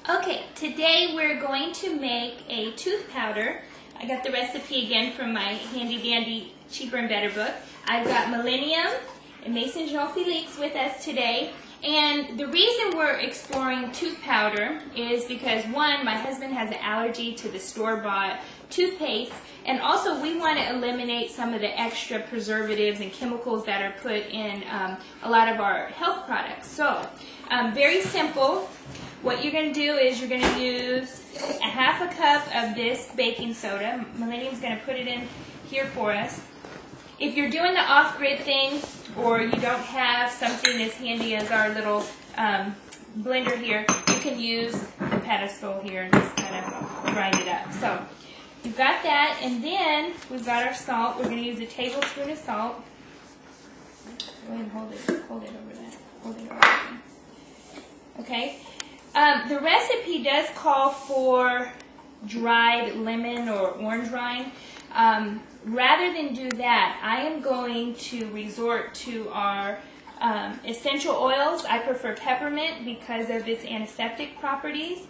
Okay, today we're going to make a tooth powder. I got the recipe again from my handy dandy Cheaper and Better book. I've got Millennium and Mason Jean-Felix with us today. And the reason we're exploring tooth powder is because, one, my husband has an allergy to the store-bought toothpaste, and also we want to eliminate some of the extra preservatives and chemicals that are put in a lot of our health products. So, very simple. What you're going to do is you're going to use a half a cup of this baking soda. Millennium's going to put it in here for us. If you're doing the off-grid thing, or you don't have something as handy as our little blender here, you can use the pedestal here and just kind of grind it up. So you've got that, and then we've got our salt. We're going to use a tablespoon of salt. Go ahead and hold it over that. Hold it over that. Okay. The recipe does call for dried lemon or orange rind. Rather than do that, I am going to resort to our essential oils. I prefer peppermint because of its antiseptic properties.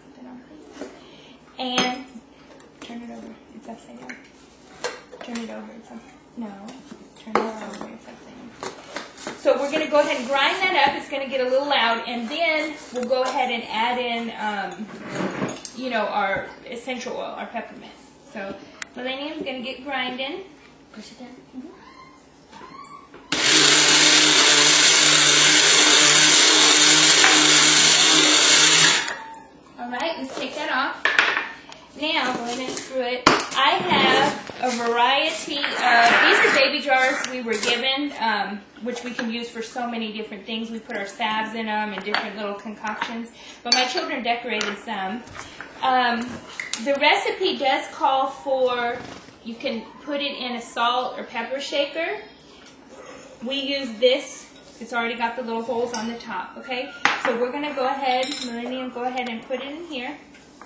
And turn it over. It's upside down. Turn it over. It's upside down. No. Turn it over. It's upside down. So we're going to go ahead and grind that up. It's going to get a little loud, and then we'll go ahead and add in, our essential oil, our peppermint. So Millennium's going to get grinding. Push it down. All right, let's take that off. Now, go ahead and screw it. I have a variety of, these are baby jars we were given, which we can use for so many different things. We put our salves in them and different little concoctions, but my children decorated some. The recipe does call for, you can put it in a salt or pepper shaker. We use this. It's already got the little holes on the top, okay? So we're going to go ahead, Millennium, go ahead and put it in here.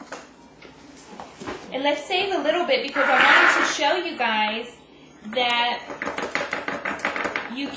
And let's save a little bit because I wanted to show you guys that you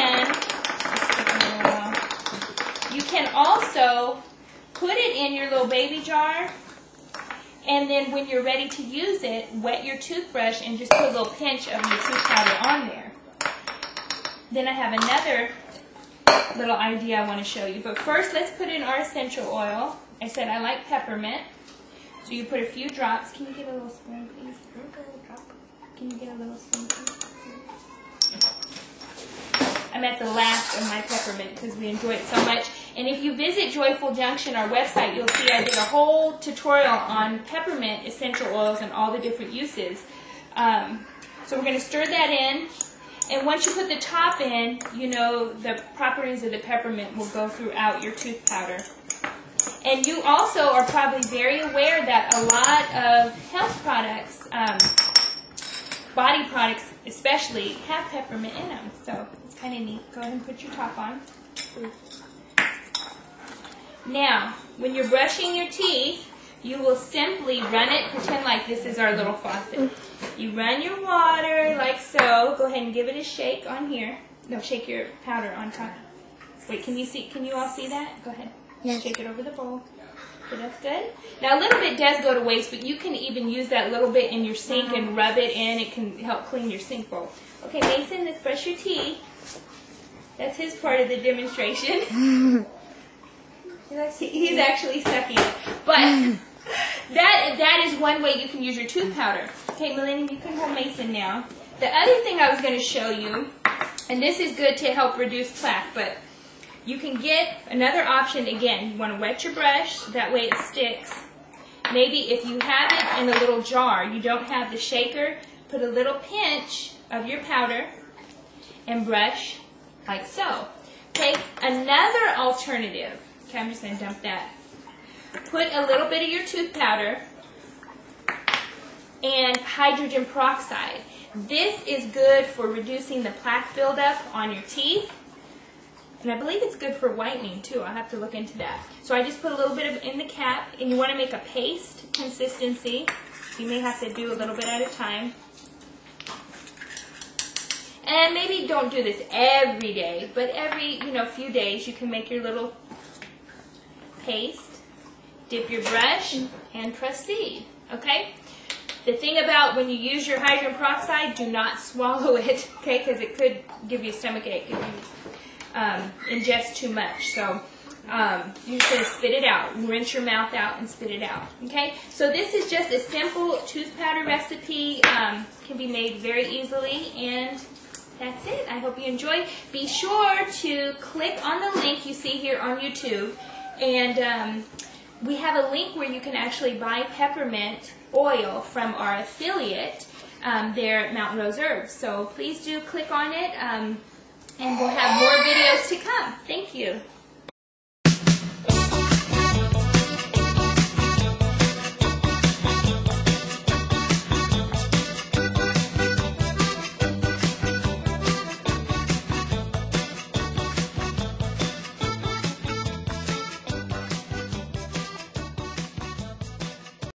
can also put it in your little baby jar, and then when you're ready to use it, wet your toothbrush and just put a little pinch of your tooth powder on there. Then I have another little idea I want to show you. But first, let's put in our essential oil. I said I like peppermint. So you put a few drops. Can you get a little spoon, please? Can you get a little spoon, please? I'm at the last of my peppermint because we enjoy it so much. And if you visit Joyful Junction, our website, you'll see I did a whole tutorial on peppermint essential oils and all the different uses. So we're going to stir that in. And once you put the top in, the properties of the peppermint will go throughout your tooth powder. And you also are probably very aware that a lot of health products, body products especially, have peppermint in them. So it's kind of neat. Go ahead and put your top on. Now, when you're brushing your teeth, you will simply run it. Pretend like this is our little faucet. You run your water like so. Go ahead and give it a shake on here. No, shake your powder on top. Wait, can you all see that? Go ahead. Yes. Shake it over the bowl. Okay, that's good. Now, a little bit does go to waste, but you can even use that little bit in your sink and rub it in. It can help clean your sink bowl. Okay, Mason, let's brush your teeth. That's his part of the demonstration. He's actually sucking it. But that is one way you can use your tooth powder. Okay, Millennium, you can hold Mason now. The other thing I was going to show you, and this is good to help reduce plaque, but you can get another option. Again, you want to wet your brush, that way it sticks. Maybe if you have it in a little jar, you don't have the shaker, put a little pinch of your powder and brush like so. Okay, another alternative. Okay, I'm just going to dump that. Put a little bit of your tooth powder and hydrogen peroxide. This is good for reducing the plaque buildup on your teeth. And I believe it's good for whitening too. I'll have to look into that. So I just put a little bit in the cap, and you want to make a paste consistency. You may have to do a little bit at a time. And maybe don't do this every day, but every few days you can make your little paste. dip your brush, and proceed. Okay? The thing about when you use your hydrogen peroxide, do not swallow it, okay, because it could give you a stomach ache if you ingest too much. So you're just going to spit it out. Rinse your mouth out and spit it out. Okay? So this is just a simple tooth powder recipe. Can be made very easily, and that's it. I hope you enjoy. Be sure to click on the link you see here on YouTube, and we have a link where you can actually buy peppermint oil from our affiliate there at Mountain Rose Herbs. So please do click on it, and we'll have more videos to come. Thank you.